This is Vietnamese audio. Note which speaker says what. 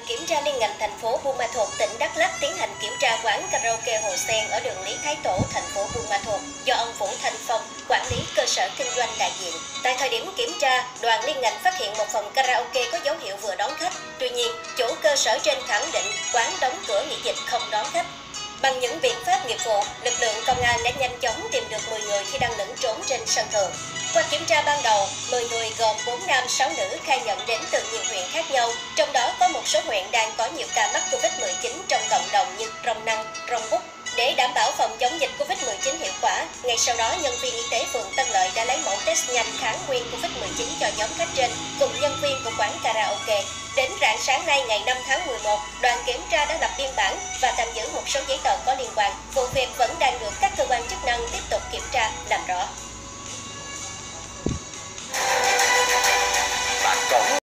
Speaker 1: kiểm tra liên ngành thành phố Buôn Ma Thuột, tỉnh Đắk Lắk tiến hành kiểm tra quán karaoke Hồ Sen ở đường Lý Thái Tổ, thành phố Buôn Ma Thuột do ông Vũ Thanh Phong, quản lý cơ sở kinh doanh đại diện. Tại thời điểm kiểm tra, đoàn liên ngành phát hiện một phòng karaoke có dấu hiệu vừa đón khách. Tuy nhiên, chủ cơ sở trên khẳng định quán đóng cửa nghỉ dịch không đón khách. Bằng những biện pháp nghiệp vụ, lực lượng công an đã nhanh chóng tìm được 10 người khi đang lẫn trốn trên sân thượng. Qua kiểm tra ban đầu, 10 người gồm 4 nam 6 nữ khai nhận đến từ nhiều huyện khác nhau, trong đó có một số huyện đang có nhiều ca mắc Covid-19 trong cộng đồng như Crong Năng, Crong Búc. Để đảm bảo phòng chống dịch Covid-19 hiệu quả, ngay sau đó nhân viên y tế phường Tân Lợi đã lấy mẫu test nhanh kháng nguyên Covid-19 cho nhóm khách trên cùng nhân viên của quán karaoke. Đến rạng sáng nay ngày 5 tháng 11, đoàn kiểm tra đã lập biên bản và tạm giữ một số giấy tờ có liên quan. Vụ việc vẫn đang được các cơ quan chức năng tiếp tục kiểm tra, làm rõ.